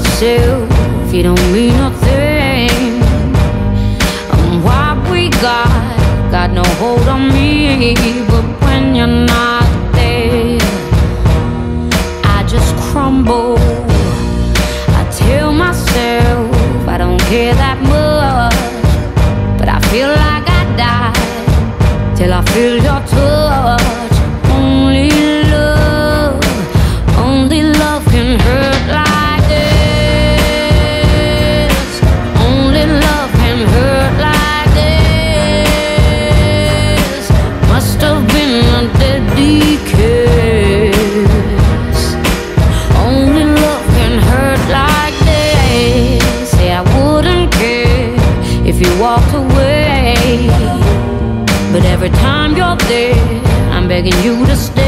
yourself, you don't mean nothing. What we got no hold on me. But when you're not there, I just crumble. I tell myself I don't care that much, but I feel like I die till I feel your touch. Only love can hurt like this. Only love can hurt like this. Must have been a deadly kiss. Only love can hurt like this. Say I wouldn't care if you walked away, but every time you're there, I'm begging you to stay.